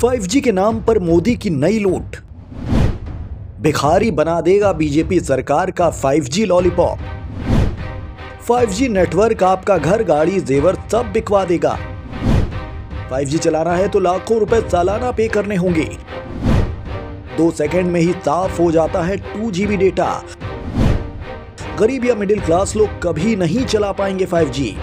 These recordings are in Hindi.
5G के नाम पर मोदी की नई लूट। भिखारी बना देगा बीजेपी सरकार का 5G लॉलीपॉप। 5G नेटवर्क आपका घर, गाड़ी, जेवर सब बिकवा देगा। 5G चलाना है तो लाखों रुपए सालाना पे करने होंगे। 2 सेकंड में ही साफ हो जाता है 2 GB डेटा। गरीब या मिडिल क्लास लोग कभी नहीं चला पाएंगे 5G।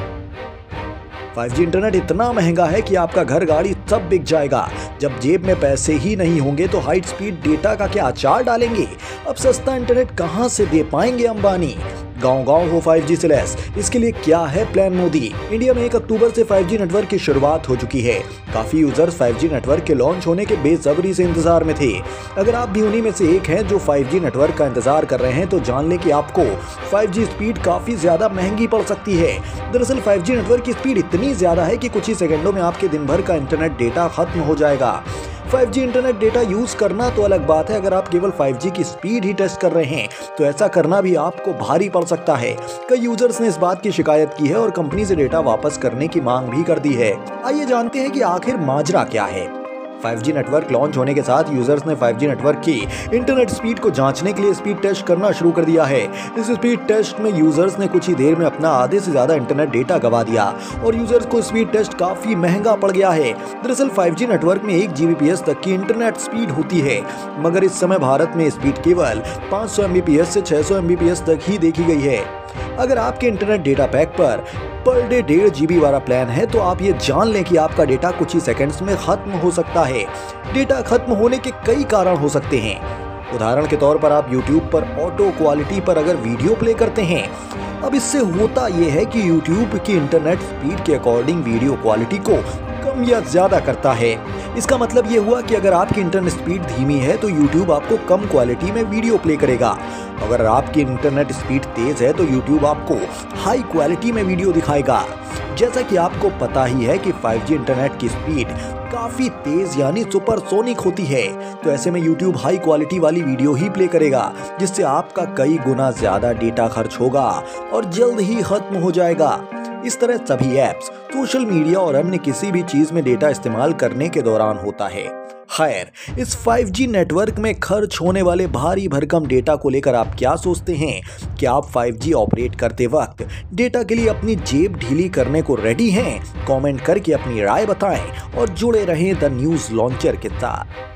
5G इंटरनेट इतना महंगा है कि आपका घर, गाड़ी सब बिक जाएगा। जब जेब में पैसे ही नहीं होंगे तो हाई स्पीड डेटा का क्या अचार डालेंगे। अब सस्ता इंटरनेट कहां से दे पाएंगे अंबानी। गांव-गांव हो 5G से लैस, इसके लिए क्या है प्लान मोदी। इंडिया में 1 अक्टूबर से 5G नेटवर्क की शुरुआत हो चुकी है। काफी यूजर्स 5G नेटवर्क के लॉन्च होने के बेसब्री से इंतजार में थे। अगर आप भी उन्हीं में से एक हैं जो 5G नेटवर्क का इंतजार कर रहे हैं तो जान लें कि आपको 5G स्पीड काफी ज्यादा महंगी पड़ सकती है। दरअसल 5G नेटवर्क की स्पीड इतनी ज्यादा है कि कुछ ही सेकंडों में आपके दिन भर का इंटरनेट डेटा खत्म हो जाएगा। 5G इंटरनेट डेटा यूज करना तो अलग बात है, अगर आप केवल 5G की स्पीड ही टेस्ट कर रहे हैं तो ऐसा करना भी आपको भारी पड़ सकता है। कई यूजर्स ने इस बात की शिकायत की है और कंपनी से डेटा वापस करने की मांग भी कर दी है। आइए जानते हैं कि आखिर माजरा क्या है। 5G नेटवर्क लॉन्च होने के साथ यूजर्स ने 5G नेटवर्क की इंटरनेट स्पीड को जांचने के लिए स्पीड टेस्ट करना शुरू कर दिया है। इस स्पीड टेस्ट में यूजर्स ने कुछ ही देर में अपना आधे से ज्यादा इंटरनेट डेटा गवा दिया और यूजर्स को स्पीड टेस्ट काफी महंगा पड़ गया है। दरअसल 5G नेटवर्क में 1 Gbps तक की इंटरनेट स्पीड होती है, मगर इस समय भारत में स्पीड केवल 500 Mbps से 600 Mbps तक ही देखी गई है। अगर आपके इंटरनेट डेटा पैक पर डे 1.5 GB वाला प्लान है तो आप ये जान लें कि आपका डेटा कुछ ही सेकंड्स में खत्म हो सकता है। डेटा खत्म होने के कई कारण हो सकते हैं। उदाहरण के तौर पर आप YouTube पर ऑटो क्वालिटी पर अगर वीडियो प्ले करते हैं, अब इससे होता यह है कि YouTube की इंटरनेट स्पीड के अकॉर्डिंग वीडियो क्वालिटी को कम या ज्यादा करता है। इसका मतलब ये हुआ कि अगर आपकी इंटरनेट स्पीड धीमी है तो YouTube आपको कम क्वालिटी में वीडियो प्ले करेगा। अगर आपकी इंटरनेट स्पीड तेज है तो YouTube आपको हाई क्वालिटी में वीडियो दिखाएगा। जैसा कि आपको पता ही है कि 5G इंटरनेट की स्पीड काफी तेज यानी सुपरसोनिक होती है, तो ऐसे में YouTube हाई क्वालिटी वाली वीडियो ही प्ले करेगा, जिससे आपका कई गुना ज्यादा डेटा खर्च होगा और जल्द ही खत्म हो जाएगा। इस तरह सभी ऐप्स, सोशल मीडिया और अन्य किसी भी चीज में डेटा इस्तेमाल करने के दौरान होता है। खैर, इस 5G नेटवर्क में खर्च होने वाले भारी भरकम डेटा को लेकर आप क्या सोचते हैं? क्या आप 5G ऑपरेट करते वक्त डेटा के लिए अपनी जेब ढीली करने को रेडी हैं? कमेंट करके अपनी राय बताएं और जुड़े रहें द न्यूज़ लॉन्चर के साथ।